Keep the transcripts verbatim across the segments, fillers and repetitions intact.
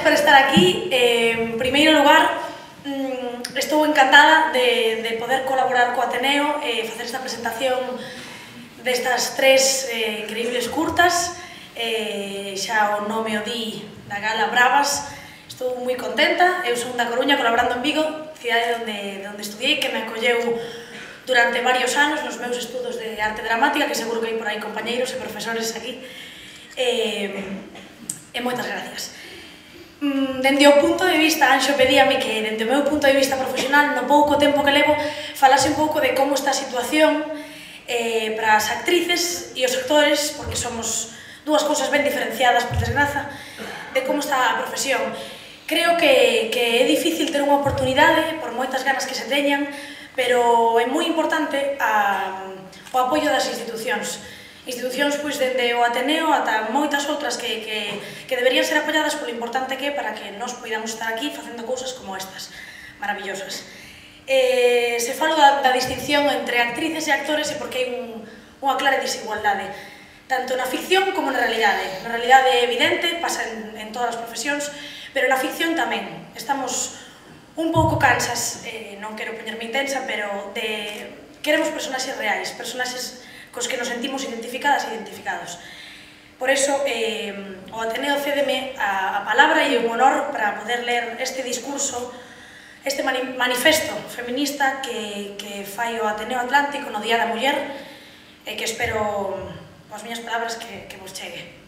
por estar aquí. En primeiro lugar, estou encantada de, de poder colaborar co Ateneo e facer esta presentación destas tres eh, increíbles curtas. Eh, xa o nome o di da Gala Bravas. Estou moi contenta. Eu son da Coruña, colaborando en Vigo, cidade onde, onde estudiei, que me acolleu durante varios anos nos meus estudos de arte dramática, que seguro que hai por aí compañeiros e profesores aquí. E, e moitas gracias. Dende o punto de vista, Anxo pedíame que, dende o meu punto de vista profesional, no pouco tempo que levo, falase un pouco de como está a situación eh, para as actrices e os actores, porque somos dúas cousas ben diferenciadas, por desgraza, de como está a profesión. Creo que, que é difícil ter unha oportunidade, por moitas ganas que se teñan, pero é moi importante a, o apoio das institucións. Institucións, pois, dende o Ateneo ata moitas outras que, que, que deberían ser apoiadas polo importante que é para que nós poidamos estar aquí facendo cousas como estas, maravillosas. Eh, se falo da, da distinción entre actrices e actores é porque hai un, unha clara desigualdade, tanto na ficción como na realidade. Na realidade é evidente, pasa en, en todas as profesións, pero na ficción tamén. Estamos un pouco cansas, eh, non quero poñerme intensa, pero de queremos personaxes reais, personaxes cos que nos sentimos identificadas e identificados. Por eso, eh, o Ateneo cédeme a, a palabra e un honor para poder ler este discurso, este mani manifesto feminista que, que fai o Ateneo Atlántico no Día da Muller, e que espero, as miñas palabras, que, que vos chegue.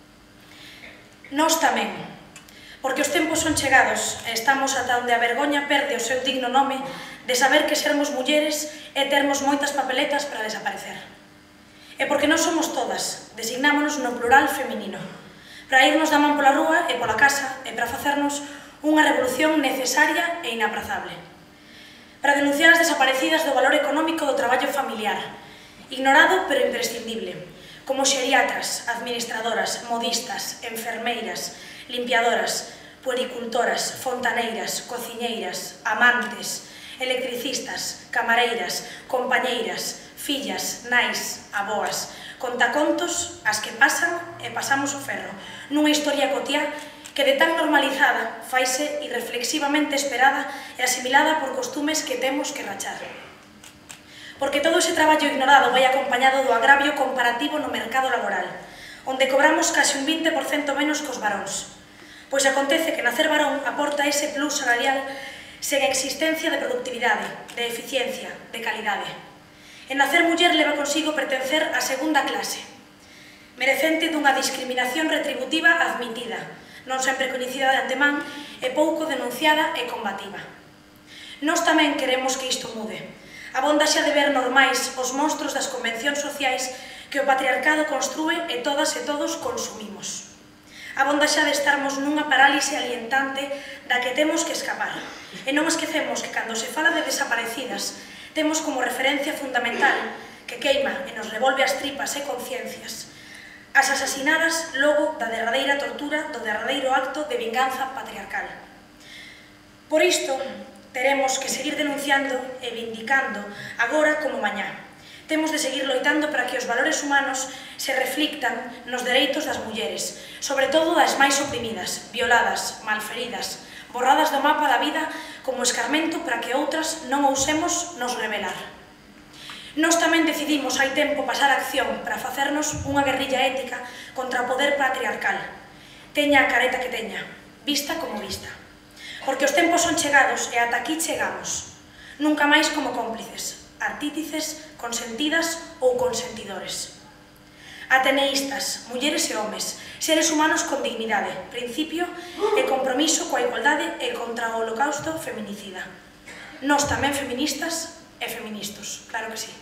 Nós tamén, porque os tempos son chegados e estamos ata onde a vergoña perde o seu digno nome de saber que sermos mulleres e termos moitas papeletas para desaparecer. E porque non somos todas, designámonos no plural feminino, para irnos da man pola rúa e pola casa e para facernos unha revolución necesaria e inaprazable. Para denunciar as desaparecidas do valor económico do traballo familiar, ignorado pero imprescindible, como xeriatras, administradoras, modistas, enfermeiras, limpiadoras, puericultoras, fontaneiras, cociñeiras, amantes, electricistas, camareiras, compañeiras, fillas, nais, aboas, contacontos as que pasan e pasamos o ferro, nunha historia cotiá que de tan normalizada faise irreflexivamente esperada e asimilada por costumes que temos que rachar. Porque todo ese traballo ignorado vai acompañado do agravio comparativo no mercado laboral, onde cobramos case un vinte por cento menos cos varóns. Pois acontece que nacer varón aporta ese plus salarial sen existencia de productividade, de eficiencia, de calidade. En nacer muller leva consigo pertencer á segunda clase, merecente dunha discriminación retributiva admitida, non sempre coñecida de antemán e pouco denunciada e combativa. Nós tamén queremos que isto mude. Abonda xa de ver normais os monstros das convencións sociais que o patriarcado construe e todas e todos consumimos. Abonda xa de estarmos nunha parálise alientante da que temos que escapar. E non esquecemos que cando se fala de desaparecidas, temos como referencia fundamental que queima e nos revolve as tripas e conciencias as asasinadas logo da derradeira tortura do derradeiro acto de vinganza patriarcal. Por isto, teremos que seguir denunciando e vindicando agora como mañá. Temos de seguir loitando para que os valores humanos se reflictan nos dereitos das mulleres, sobre todo das máis oprimidas, violadas, malferidas, borradas do mapa da vida como escarmento para que outras non ousemos nos rebelar. Nós tamén decidimos hai tempo pasar a acción para facernos unha guerrilla ética contra o poder patriarcal, teña a careta que teña, vista como vista. Porque os tempos son chegados e ata aquí chegamos, nunca máis como cómplices, artífices, consentidas ou consentidores. Ateneístas, mulleres e homes, seres humanos con dignidade, principio e compromiso coa igualdade e contra o holocausto feminicida. Nós tamén feministas e feministos, claro que sí.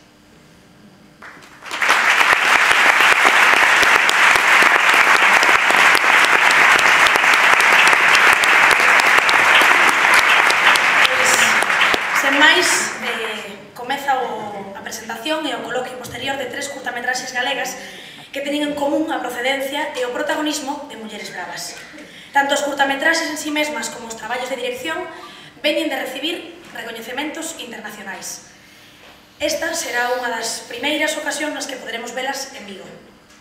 Pois, sen máis, eh, comeza o, a presentación e o coloquio posterior de tres curtametraxes galegas que teñen en común a procedencia e o protagonismo de mulleres bravas. Tanto os curtametraxes en sí mesmas como os traballos de dirección veñen de recibir recoñecementos internacionais. Esta será unha das primeiras ocasións nas que poderemos velas en Vigo.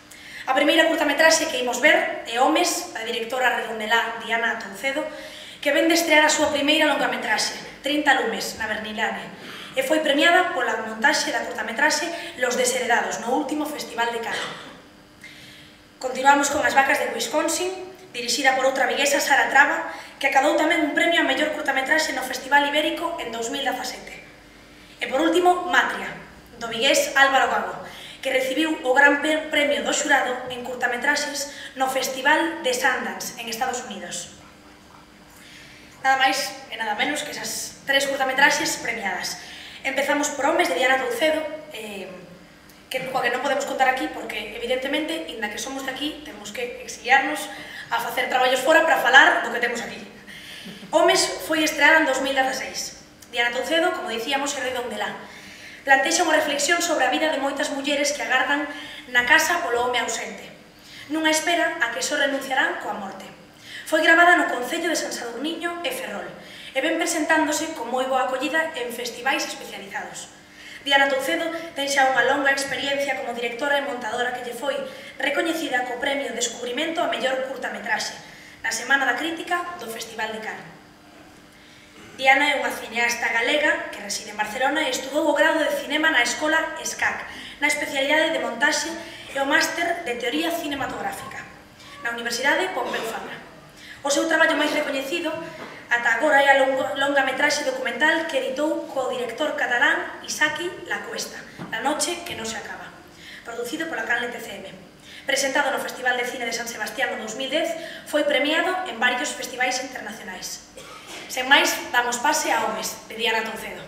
A primeira curtametraxe que imos ver é Homes, da directora redondelá Diana Toucedo, que ven de estrear a súa primeira longametraxe, trinta lumes, na Berlinale, e foi premiada pola montaxe da curtametraxe Los Desheredados, no último Festival de Cannes. Continuamos con As vacas de Wisconsin, dirixida por outra viguesa, Sara Traba, que acadou tamén un premio a mellor curtametraxe no Festival Ibérico en dous mil dezasete. E por último, Matria, do vigués Álvaro Gago, que recibiu o gran premio do xurado en curtametraxes no Festival de Sundance, en Estados Unidos. Nada máis e nada menos que esas tres curtametraxes premiadas. Empezamos por Homes, de Diana Toucedo, eh, que, coa que non podemos contar aquí, porque, evidentemente, inda que somos de aquí, temos que exiliarnos a facer traballos fora para falar do que temos aquí. Homes foi estreada en dous mil dezaseis. Diana Toucedo, como dicíamos, é redondelá. Plantexa unha reflexión sobre a vida de moitas mulleres que agardan na casa polo home ausente, nunha espera a que só renunciarán coa morte. Foi gravada no Concello de San Sadurniño e Ferrol, e ven presentándose con moi boa acollida en festivais especializados. Diana Toucedo ten xa unha longa experiencia como directora e montadora que lle foi recoñecida co premio Descubrimento a mellor curtametraxe na Semana da Crítica do Festival de Cannes. Diana é unha cineasta galega que reside en Barcelona e estudou o grado de cinema na Escola ESCAC, na especialidade de montaxe e o máster de teoría cinematográfica, na Universidade Pompeu Fabra. O seu traballo máis recoñecido ata agora é a longametraxe documental que editou co director catalán Isaki La Cuesta, La noche que non se acaba, producido pola Cannes T C M. Presentado no Festival de Cine de San Sebastián no dous mil dez, foi premiado en varios festivais internacionais. Sen máis, damos pase a Homes, de Diana Toucedo.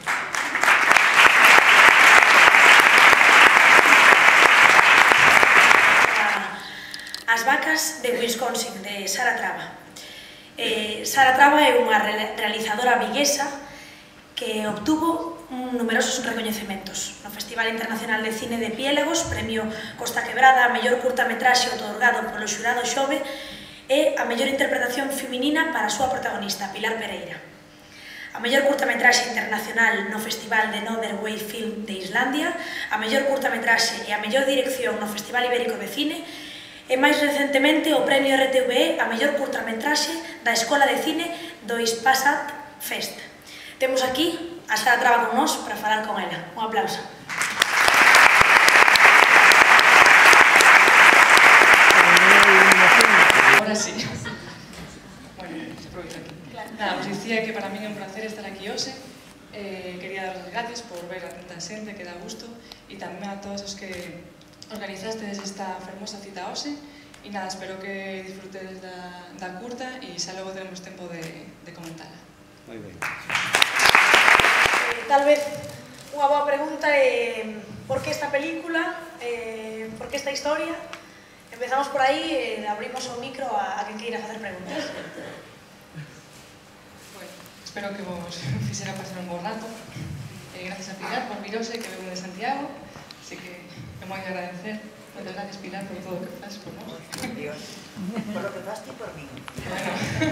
As vacas de Wisconsin, de Sara Traba. Eh, Sara Traba é unha realizadora viguesa que obtuvo numerosos recoñecementos no Festival Internacional de Cine de Piélagos, premio Costa Quebrada a mellor curtametraxe otorgado polo xurado Xove, e a mellor interpretación feminina para a súa protagonista, Pilar Pereira. A mellor curtametraxe internacional no Festival de Norway Film de Islandia, a mellor curtametraxe e a mellor dirección no Festival Ibérico de Cine, e máis recentemente o premio R T V E a mellor curtametraxe da Escola de Cine do Ispasat Fest. Temos aquí a Sara Traba con nós para falar con ela. Un aplauso. Ahora sí. Bueno, se aprovecha aquí. Nada, os dicía que para mí é un placer estar aquí hoxe. Eh, quería dar as gracias por ver a tanta xente que dá gusto e tamén a todos os que organizastes esta fermosa cita hoxe. E nada, espero que disfrutedes da, da curta e xa logo teremos tempo de, de comentarla. Moi ben. Eh, tal vez unha boa pregunta é eh, por que esta película, eh, por que esta historia? Empezamos por aí e eh, abrimos o micro a, a quen queira facer preguntas. Bueno, espero que vos fixera pasar un bo rato. Eh, gracias a Pilar por vir hoxe, que vengo de Santiago, así que é moi agradecer. Moitas gracias, Pilar, por todo o que faz por nós. Dios, por lo que faz ti por mí. Bueno.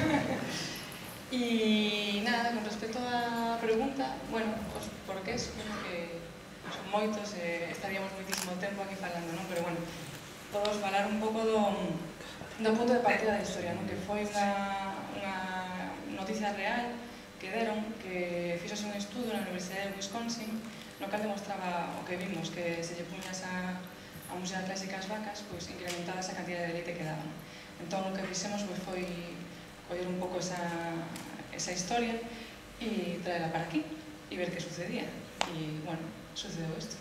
E nada, con respecto á pregunta, bueno, os porqués, bueno, que son moitos, eh, estaríamos moitísimo tempo aquí falando, non? Pero bueno, todos falar un pouco do, do punto de partida da historia, non? Que foi unha, unha noticia real que deron, que fixose un estudo na Universidade de Wisconsin, no que demostraba o que vimos, que se lle puñas a, a música clásica as vacas, pois incrementaba esa cantidad de leite que daban. Entón, o que fixemos pois, foi coller un pouco esa, esa historia e traerla para aquí e ver que sucedía. E, bueno, sucedeu isto.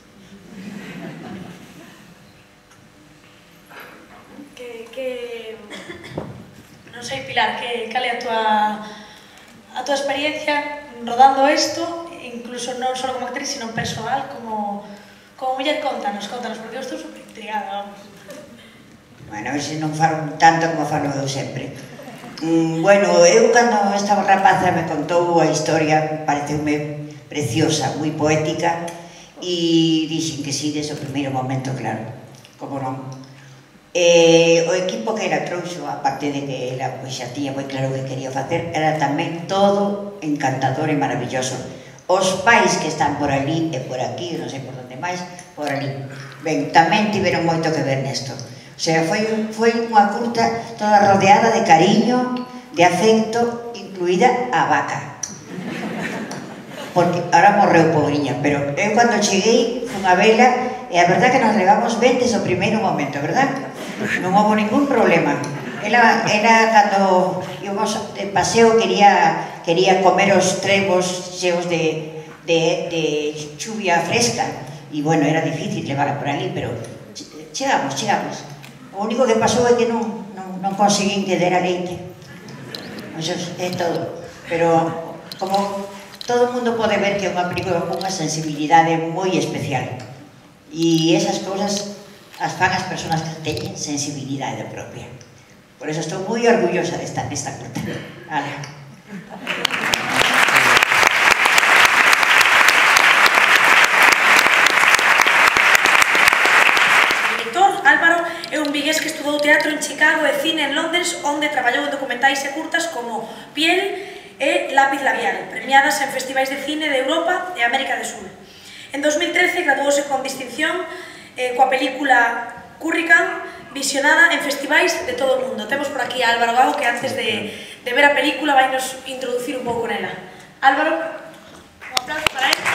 Que, que... non sei, Pilar, que cal é a túa, a túa experiencia rodando isto, incluso non só como actriz, sino personal, como, como muller, contanos, contanos, porque eu estou super intrigada, vamos. Bueno, se non falo tanto como falo eu sempre. Mm, bueno, eu cando estaba rapaza me contou a historia, pareceume preciosa, moi poética, e dixen que sí, desde o primeiro momento, claro, como non. E o equipo que era trouxo, aparte de que ela pois, xa tiña moi claro o que quería facer, era tamén todo encantador e maravilloso. Os pais que están por ali e por aquí, non sei por onde máis, por ali, ben, tamén tiveron moito que ver nesto. O sea, foi, foi unha curta toda rodeada de cariño, de afecto, incluída a vaca. Porque ahora morreu, pobrinha, pero eu cando cheguei fun a vela e a verdad que nos levamos ben desde o primeiro momento, verdad? Non houve ningún problema. Ela, ela cando íbamos de paseo quería, quería comer os trebos cheos de, de, de chuvia fresca e bueno, era difícil levarla por ali, pero chegamos, chegamos. O único que pasou é que non, non, non conseguín que dera leite. Eso é todo. Pero como todo o mundo pode ver que é unha película con unha sensibilidade moi especial. E esas cousas as fan as persoas que teñen sensibilidade propia. Por eso estou moi orgullosa de estar nesta curta. Ala. O director Álvaro é un vigués que estudou teatro en Chicago e cine en Londres, onde traballou en documentais e curtas como Piel e Lápiz Labial, premiadas en festivais de cine de Europa e América do Sur. En dos mil trece graduouse con distinción eh, coa película Currican, visionada en festivais de todo o mundo. Temos por aquí a Álvaro Gago, que antes de, de ver a película vai nos introducir un pouco nela. Álvaro, un aplauso para él.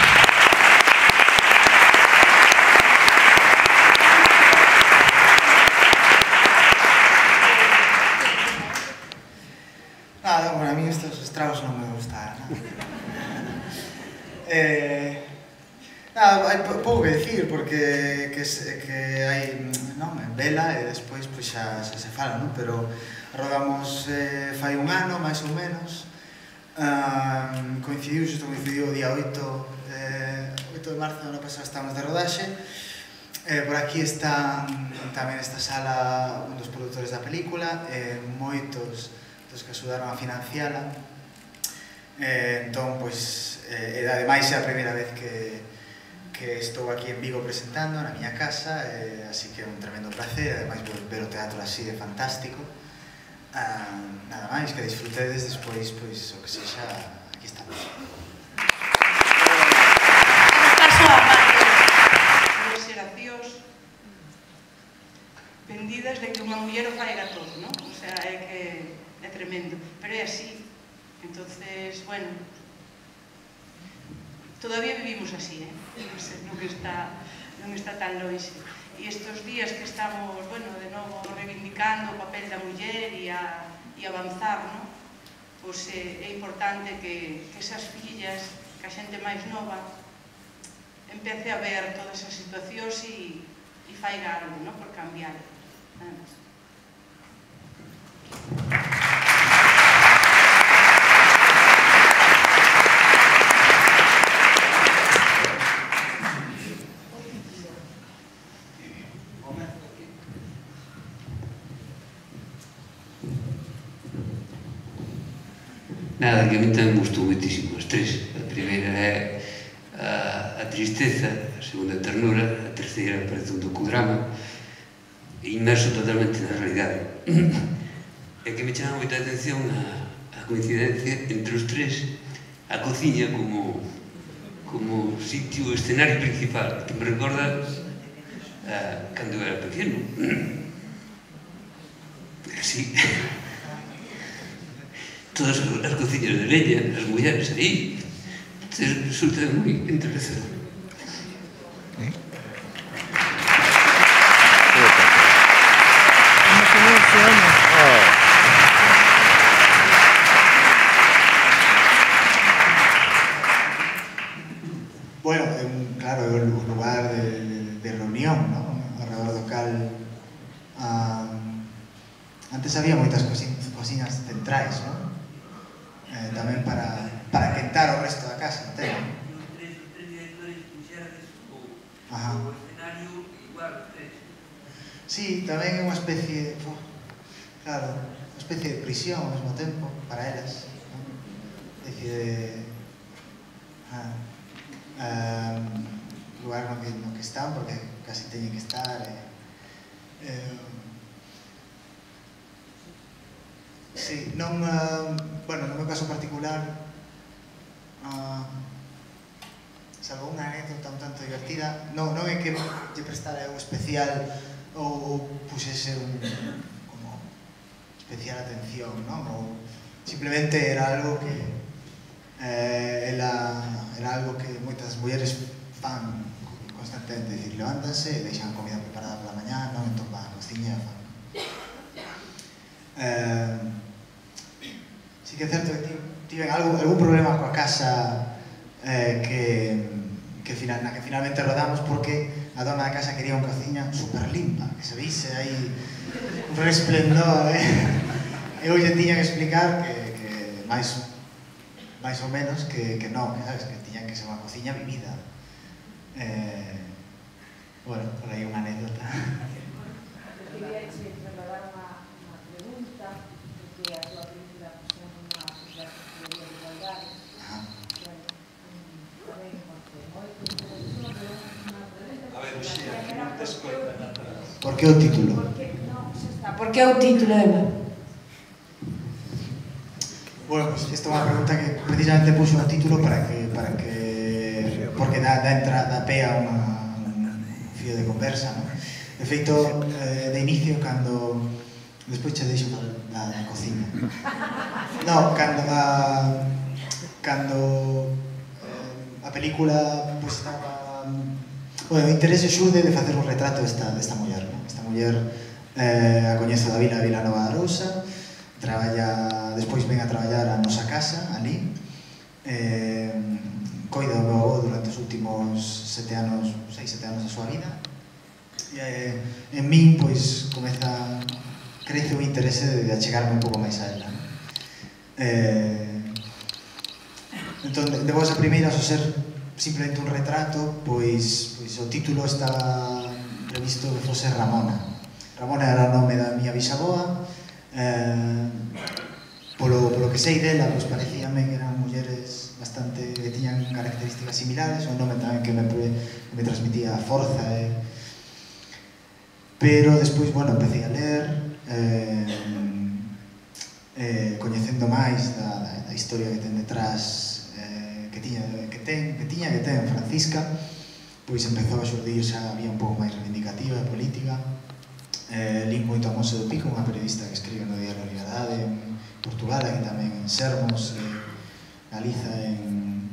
Nada, bueno, a mí estos estragos non me gustan. eh, nada, hai pouco que dicir, porque que, que hai, non, en vela e despois pois xa, xa se fala, non? Pero rodamos eh, fai un ano, máis ou menos. Um, coincidiu, xusto coincidiu o día oito, eh, oito de marzo do ano pasado estamos de rodaxe. Eh, por aquí está tamén esta sala un dos produtores da película, eh, moitos dos que axudaron a financiala. Eh, entón, pois, eh, ademais é a primeira vez que, que estou aquí en Vigo presentando, na miña casa, eh, así que é un tremendo placer, ademais ver o teatro así de fantástico. Ah, nada máis, que disfrutedes despois, pois, o que sexa, aquí estamos. Paso a Marco. Debe ser a tíos vendidas de que unha muller o faiga todo, non? O sea, é que é tremendo, pero é así. Entonces, bueno, todavía vivimos así, eh? Non sei, non está, non está tan longe. E estes días que estamos, bueno, de novo reivindicando o papel da muller e, a, e avanzar, non? Pois é, é importante que, que esas fillas, que a xente máis nova, empece a ver todas as situacións e, e faiga algo, non? Por cambiar. Ah. Nada, que a mí tamén me gustou moitísimo as tres. A primeira é a, a tristeza, a segunda a ternura, a terceira parece un docudrama inmerso totalmente na realidade. É que me chama moita atención a, a coincidencia entre os tres, a cociña como, como sitio, escenario principal, que me recorda a, cando eu era pequeno. Sí. Todas as cociñas de leña, as mulleres aí, resulta moi interesante. Bueno, claro, é un lugar de, de reunión, ¿no? Alrededor do cal um, antes había moitas cociñas centrais, ¿no? Eh, tamén para, para quentar o resto da casa, entendo. Tres directores puxerades o escenario igual, tres. Sí, tamén é unha especie, oh, claro, unha especie de prisión ao mesmo tempo, para elas, ¿no? É dicir, de, ah, um, lugar no que, no que están, porque casi teñen que estar, eh, eh, sí, non, uh, bueno, no meu caso particular, uh, salvo unha anécdota un tanto divertida, non, non é que lle prestara un especial ou, ou pusese un, como, especial atención, non? Ou simplemente era algo que eh, era, era algo que moitas mulleres fan constantemente, dicir, levántanse e deixan a comida preparada pola mañá, non? Entón van a cociña e fan. Eh, sí que é certo que tiven algún, algún problema coa casa eh, que, que final, na que finalmente rodamos, porque a dona da casa quería unha cociña super limpa, que se vise aí un resplendor, eh? E eu lle tiña que explicar que, que máis, máis ou menos que, que non, que, sabes, que tiña que ser unha cociña vivida. Eh, bueno, por aí unha anécdota. Quería che trasladar unha, unha pregunta, porque a tua película pusemos unha sociedade de igualdade. Ajá. Bueno, tamén, porque moito interesou, pero unha pregunta... A ver, Uxía, que non te escoita nada. Por que o título? Porque, non, xa está. Por que o título, Eva? Bueno, pues esta é unha pregunta que precisamente puxo o título para que, para que porque dá, dá entrada, pé a unha, un fío de conversa, non? De feito, eh, de inicio, cando... Despois che deixo da, da cociña. No, cando a... Cando eh, a película, pues, estaba... Bueno, o interese xurde de facer un retrato desta, desta muller, non? Esta muller eh, a coñezo da vila, a Vila Nova de Arousa, traballa, despois ven a traballar a nosa casa, ali, eh, coida do meu avó durante os últimos sete anos, seis, sete anos da súa vida, e eh, en min, pois, comeza, crece o interese de, de achegarme un pouco máis a ela. Eh, entón, de, de vos a primeira, ao ser simplemente un retrato, pois, pois o título está previsto que fose Ramona. Ramona era o nome da miña bisaboa, eh, polo, polo que sei dela, pois parecíame que eran mulleres bastante, que tiñan características similares, o nome tamén que me, que me transmitía forza, eh. Pero despois, bueno, empecé a ler, eh, eh, coñecendo máis da, da, da historia que ten detrás, eh, que tiña que ten, que tiña que ten Francisca, pois empezou a xurdir, xa había un pouco máis reivindicativa e política. Eh, lín moito a Monse do Pico, unha periodista que escribe no Diario Liberdade en Portugal, e tamén en Sermos, eh, Galiza, en...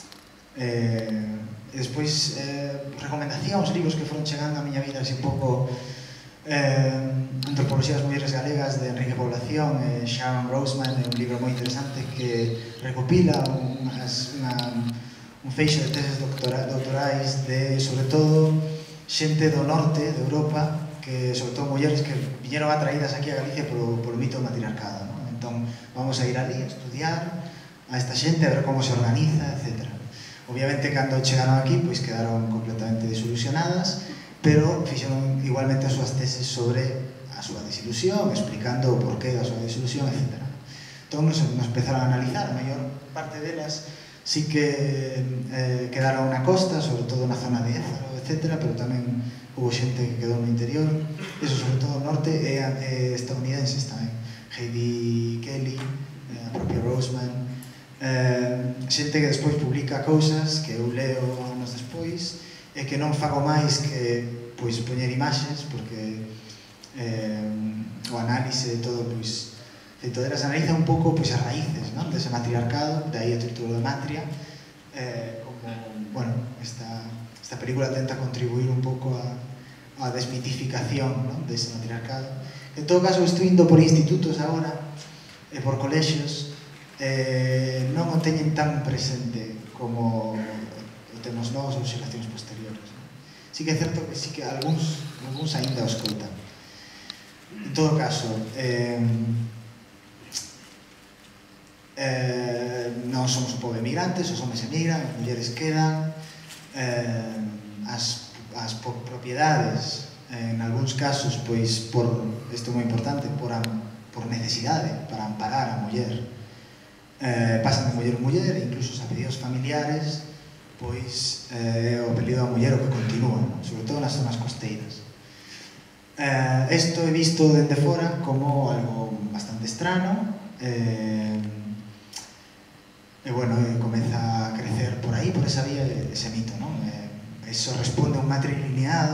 Eh, e despois, eh, recomendacións, libros que foron chegando a miña vida, así un pouco... Eh, Antropoloxía das mulleres galegas, de Enrique Población, e Sharon Roseman, é un libro moi interesante que recopila unhas, unha, un feixo de teses doctora, doutorais de, sobre todo, xente do norte de Europa, que, sobre todo, mulleres que viñeron atraídas aquí a Galicia polo, polo mito do matriarcado, ¿no? Entón, vamos a ir ali a estudiar a esta xente, a ver como se organiza, etcétera. Obviamente, cando chegaron aquí, pois quedaron completamente desilusionadas, pero fixeron igualmente as súas teses sobre a súa desilusión, explicando o porqué da súa desilusión, etcétera. Entón, nos, nos empezaron a analizar, a maior parte delas sí que eh, quedaron na costa, sobre todo na zona de Ézaro, etcétera, pero tamén hubo xente que quedou no interior, eso sobre todo no norte, e, e estadounidenses tamén, Heidi Kelly, eh, a propia Roseman, eh, xente que despois publica cousas que eu leo anos despois, e que non fago máis que pois poñer imaxes, porque eh, o análise de todo, pois, de todas as analiza un pouco pois as raíces, non? Dese matriarcado, de aí o título de Matria, eh, como, bueno, esta, esta película tenta contribuir un pouco a, a desmitificación, non? Dese matriarcado. En todo caso, estou indo por institutos agora, e por colexios, eh, non o teñen tan presente como temos nós ou xeracións posteriores. Sí que é certo que sí que algúns, algúns aínda o escoitan. En todo caso, eh, eh, non somos un pobo de migrantes, os homes emigran, as mulleres quedan, eh, as, as propiedades, en algúns casos, pois, por, isto é moi importante, por, por necesidade, para amparar a muller, eh, pasan de muller a muller, incluso os apelidos familiares, pois é eh, o apelido da muller o que continúa, ¿no? Sobre todo nas zonas costeiras. Eh, isto é visto dende fora como algo bastante estrano, eh, e bueno, eh, comeza a crecer por aí, por esa vía, ese mito, ¿no? Eh, eso responde a un matrilineado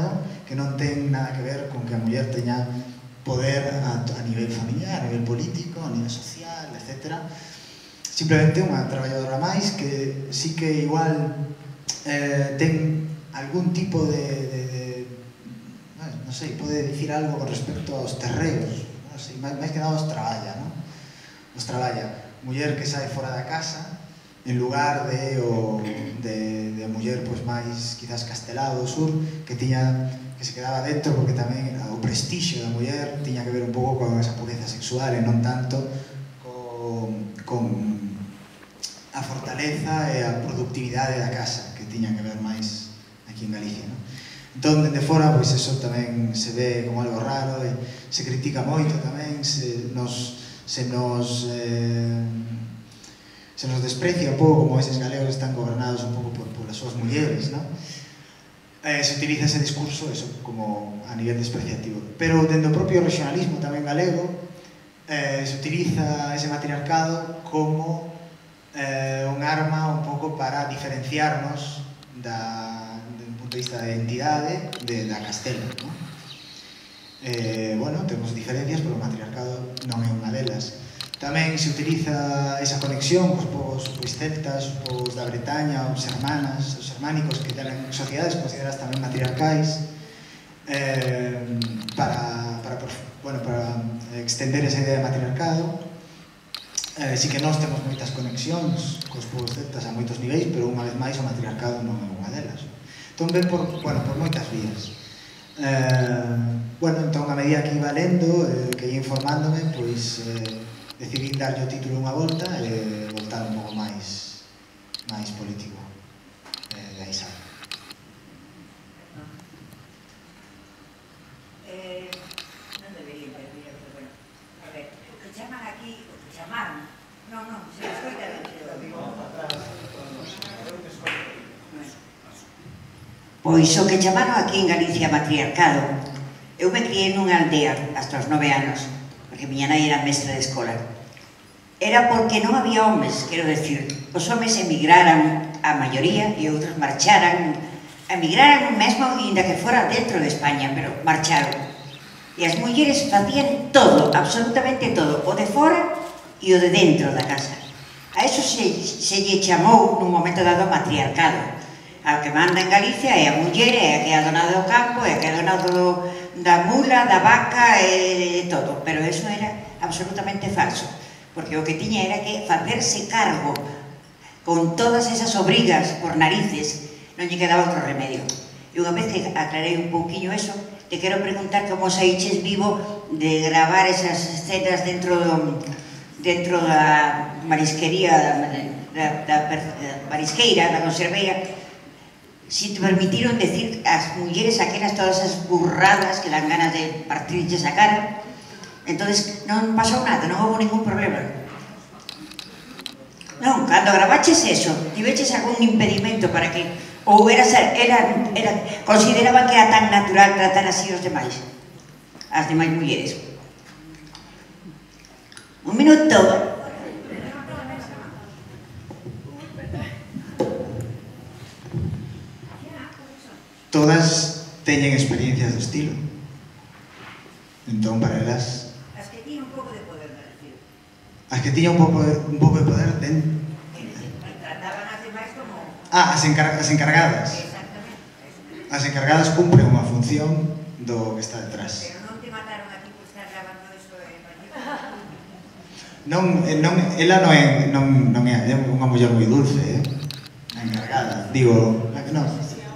que non ten nada que ver con que a muller teña poder a, a nivel familiar, a nivel político, a nivel social, etcétera. Simplemente unha traballadora máis que sí que igual eh, ten algún tipo de, de, de bueno, non sei, pode dicir algo con respecto aos terreos, non sei, máis, máis que nada os traballa, non? Os traballa. Muller que sae fora da casa en lugar de o de, de a muller pois máis quizás castelado do sur que tiña que se quedaba dentro porque tamén o prestixio da muller tiña que ver un pouco con esa pureza sexual e non tanto con, con a fortaleza e a productividade da casa que tiña que ver máis aquí en Galicia, non? Entón, dende fora, pois eso tamén se ve como algo raro e se critica moito tamén, se nos se nos eh, se nos desprecia un pouco como eses galegos están gobernados un pouco por, por as súas mulleres, non? Eh, se utiliza ese discurso eso como a nivel despreciativo. Pero dentro do propio regionalismo tamén galego eh, se utiliza ese matriarcado como eh, un arma un pouco para diferenciarnos da, do punto de vista de identidade de, da Castela, non? Eh, bueno, temos diferencias, pero o matriarcado non é unha delas. Tamén se utiliza esa conexión cos povos pois, celtas, os povos da Bretaña, os hermanas, os hermánicos que tenen sociedades consideradas tamén matriarcais eh, para, para, bueno, para extender esa idea de matriarcado. Eh, sí que nós temos moitas conexións cos povos celtas a moitos niveis, pero unha vez máis o matriarcado non é unha delas. Entón ven por, bueno, por moitas vías. Eh, bueno, entón a medida que iba lendo, eh, que ia informándome, pois eh, decidí darlle o título unha volta e voltar un pouco máis máis político eh, de aí sabe. Eh, non debería intervir, pero bueno, a ver, o que chaman aquí, o que chamaron, non, non, se escoita ben, pero digo atrás, pois o que chamaron aquí en Galicia matriarcado, eu me criei nunha aldea hasta os nove anos, porque miña nai era mestra de escola. Era porque non había homes, quero decir, os homes emigraran a maioría e outros marcharan, emigraran mesmo ainda que fora dentro de España, pero marcharon. E as mulleres facían todo, absolutamente todo, o de fora e o de dentro da casa. A eso se, se lle chamou nun momento dado matriarcado. A que manda en Galicia é a muller, é a que é a dona do campo, é a que é a dona do, da mula, da vaca e todo. Pero eso era absolutamente falso, porque o que tiña era que facerse cargo con todas esas obrigas por narices, non lle quedaba outro remedio. E unha vez que aclarei un pouquiño eso, te quero preguntar como saíches vivo de gravar esas escenas dentro do, dentro da marisquería, da, da, da, da marisqueira, da conserveira. Si te permitiron decir as mulleres aquelas todas as burradas que dan ganas de partirlles a cara, entonces non pasou nada, non houve ningún problema. Non, cando gravaches eso, tiveches algún impedimento para que ou era, era, era, consideraban que era tan natural tratar así os demais, as demais mulleres. Un minuto. Todas teñen experiencias do estilo. Entón, para elas... As que tiñan un pouco de poder, me refiero. As que tiñan un pouco de, un pouco de poder, ten... Trataban as demais como... Ah, as, encar as encargadas. Exactamente. As encargadas cumpren unha función do que está detrás. Pero non te mataron aquí por estar grabando eso en Pañico. Non, non, ela non é, non, non é, é unha muller moi dulce, eh? A encargada, digo, a que non?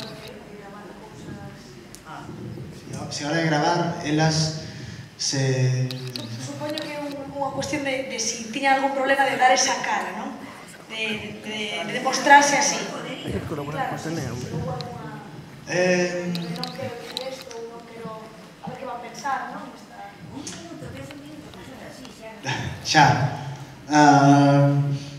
Se hora de gravar, elas se... Supoño que é unha cuestión de, de si tiña algún problema de dar esa cara, non? De, de, de demostrarse así. Hay que colaborar con Ateneo. Eh... Non quero decir isto, non quero... A ver que va a pensar, non? Un minuto, tres minutos, así, xa. Xa. Uh,